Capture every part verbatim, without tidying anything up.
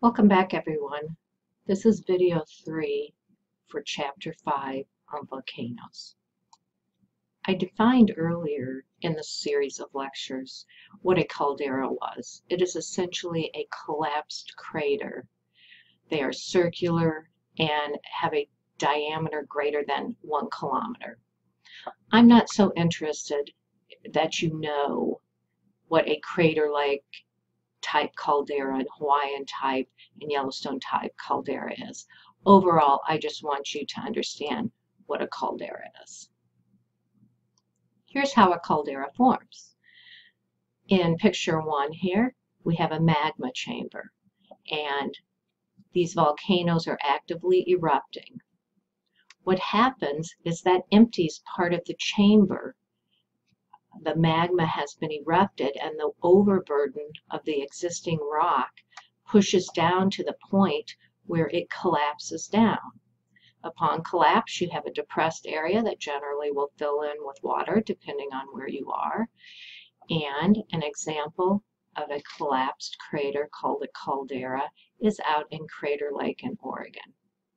Welcome back, everyone. This is video three for chapter five on volcanoes. I defined earlier in the series of lectures what a caldera was. It is essentially a collapsed crater. They are circular and have a diameter greater than one kilometer. I'm not so interested that you know what a crater-like type caldera and Hawaiian type and Yellowstone type caldera is. Overall, I just want you to understand what a caldera is. Here's how a caldera forms. In picture one here, we have a magma chamber, and these volcanoes are actively erupting. What happens is that empties part of the chamber. The magma has been erupted, and the overburden of the existing rock pushes down to the point where it collapses down. Upon collapse, you have a depressed area that generally will fill in with water depending on where you are. And an example of a collapsed crater called a caldera is out in Crater Lake in Oregon.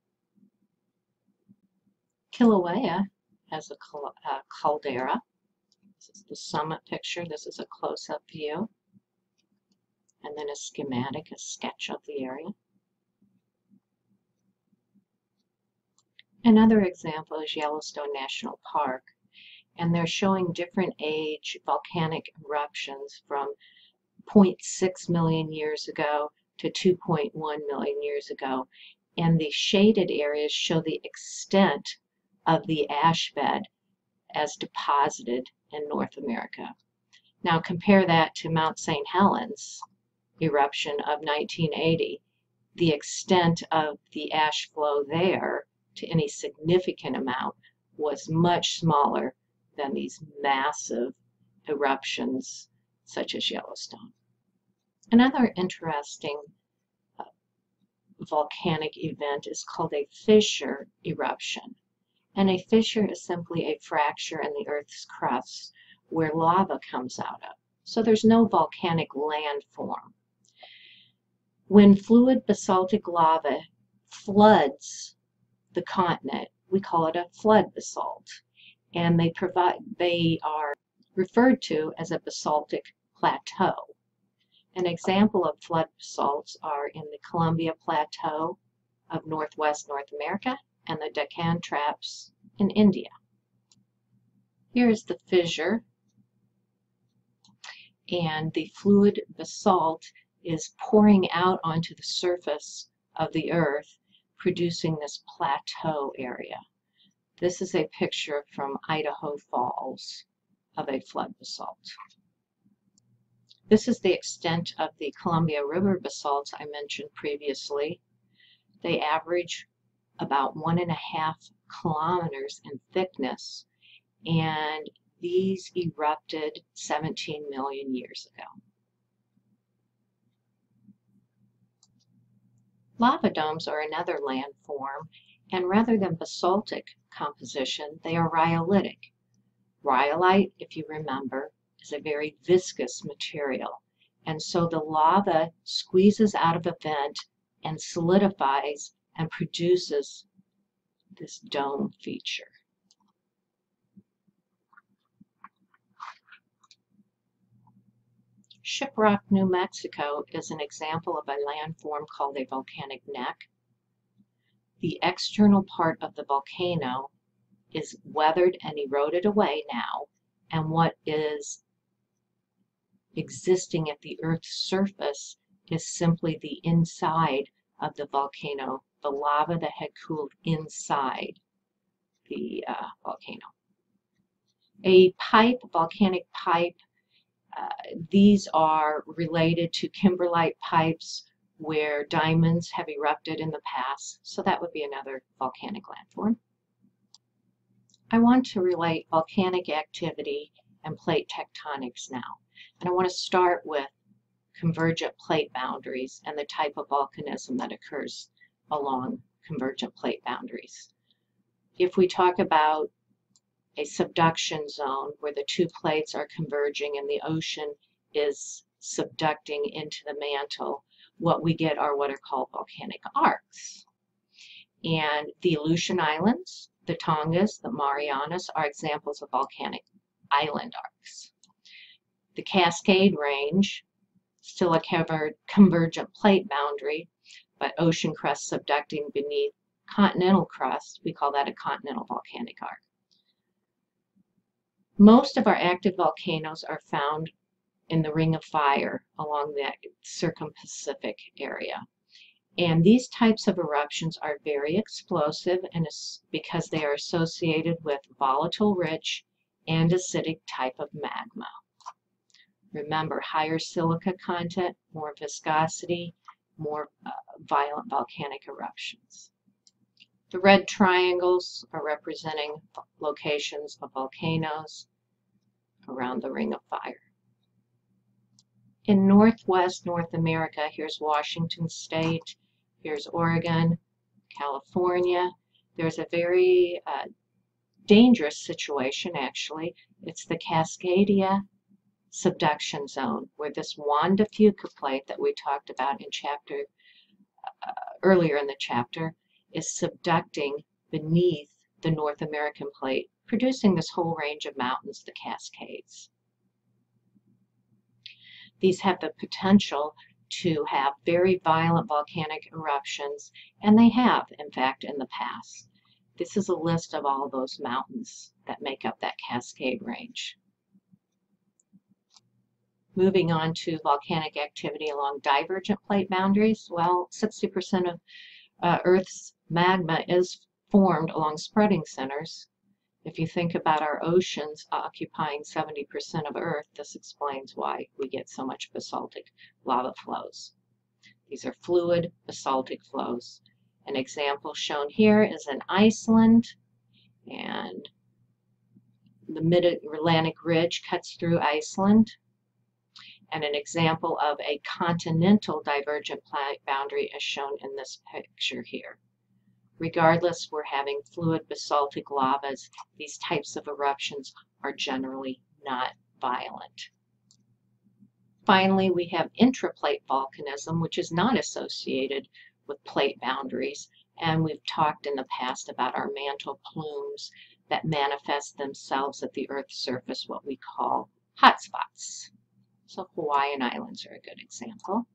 Kilauea has a caldera. This is the summit picture. This is a close-up view. And then a schematic, a sketch of the area. Another example is Yellowstone National Park. And they're showing different age volcanic eruptions from zero point six million years ago to two point one million years ago. And the shaded areas show the extent of the ash bed as deposited in North America. Now compare that to Mount Saint Helens eruption of nineteen eighty. The extent of the ash flow there to any significant amount was much smaller than these massive eruptions such as Yellowstone. Another interesting uh, volcanic event is called a fissure eruption. And a fissure is simply a fracture in the Earth's crust where lava comes out of. So there's no volcanic landform. When fluid basaltic lava floods the continent, we call it a flood basalt. And they provide they are referred to as a basaltic plateau. An example of flood basalts are in the Columbia Plateau of northwest North America and the Deccan Traps in India. Here is the fissure, and the fluid basalt is pouring out onto the surface of the earth, producing this plateau area. This is a picture from Idaho Falls of a flood basalt. This is the extent of the Columbia River basalts I mentioned previously. They average about one and a half kilometers in thickness, and these erupted seventeen million years ago. Lava domes are another landform, and rather than basaltic composition, they are rhyolitic. Rhyolite, if you remember, is a very viscous material, and so the lava squeezes out of a vent and solidifies and produces this dome feature. Shiprock, New Mexico is an example of a landform called a volcanic neck. The external part of the volcano is weathered and eroded away now, and what is existing at the Earth's surface is simply the inside of the volcano, the lava that had cooled inside the uh, volcano. A pipe, volcanic pipe, uh, these are related to kimberlite pipes where diamonds have erupted in the past, so that would be another volcanic landform. I want to relate volcanic activity and plate tectonics now, and I want to start with convergent plate boundaries and the type of volcanism that occurs along convergent plate boundaries. If we talk about a subduction zone where the two plates are converging and the ocean is subducting into the mantle, what we get are what are called volcanic arcs. And the Aleutian Islands, the Tongas, the Marianas are examples of volcanic island arcs. The Cascade Range, still a convergent plate boundary, but ocean crust subducting beneath continental crust, we call that a continental volcanic arc. Most of our active volcanoes are found in the Ring of Fire along that circum-Pacific area. And these types of eruptions are very explosive, and it's because they are associated with volatile rich and acidic type of magma. Remember, higher silica content, more viscosity, more uh, violent volcanic eruptions. The red triangles are representing locations of volcanoes around the Ring of Fire. In Northwest North America, here's Washington State, here's Oregon, California. There's a very uh, dangerous situation, actually. It's the Cascadia subduction zone, where this Juan de Fuca plate that we talked about in chapter uh, earlier in the chapter is subducting beneath the North American plate, producing this whole range of mountains, the Cascades. These have the potential to have very violent volcanic eruptions, and they have, in fact, in the past. This is a list of all those mountains that make up that Cascade Range. Moving on to volcanic activity along divergent plate boundaries, well, sixty percent of uh, Earth's magma is formed along spreading centers. If you think about our oceans occupying seventy percent of Earth, this explains why we get so much basaltic lava flows. These are fluid basaltic flows. An example shown here is in Iceland, and the Mid-Atlantic Ridge cuts through Iceland. And an example of a continental divergent plate boundary is shown in this picture here. Regardless, we're having fluid basaltic lavas. These types of eruptions are generally not violent. Finally, we have intraplate volcanism, which is not associated with plate boundaries. And we've talked in the past about our mantle plumes that manifest themselves at the Earth's surface, what we call hotspots. So Hawaiian Islands are a good example.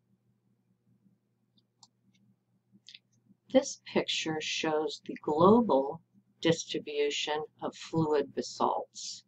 This picture shows the global distribution of fluid basalts.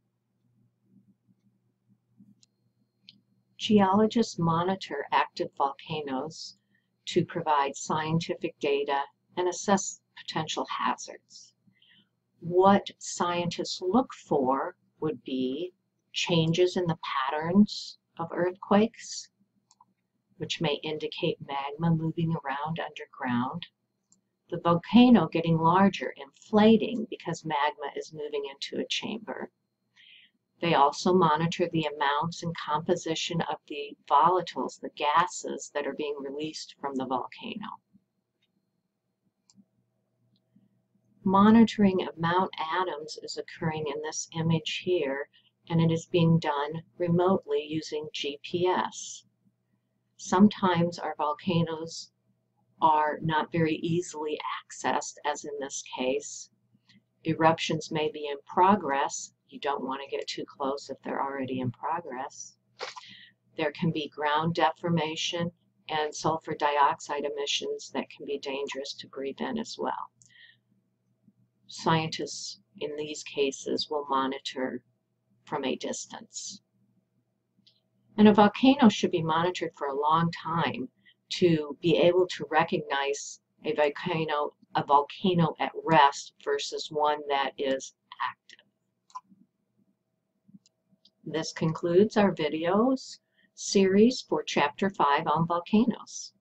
Geologists monitor active volcanoes to provide scientific data and assess potential hazards. What scientists look for would be changes in the patterns of earthquakes, which may indicate magma moving around underground. The volcano getting larger, inflating because magma is moving into a chamber. They also monitor the amounts and composition of the volatiles, the gases that are being released from the volcano. Monitoring of Mount Adams is occurring in this image here, and it is being done remotely using G P S. Sometimes our volcanoes are not very easily accessed, as in this case. Eruptions may be in progress. You don't want to get too close if they're already in progress. There can be ground deformation and sulfur dioxide emissions that can be dangerous to breathe in as well. Scientists in these cases will monitor from a distance. And a volcano should be monitored for a long time to be able to recognize a volcano, a volcano at rest versus one that is active. This concludes our videos series for Chapter five on volcanoes.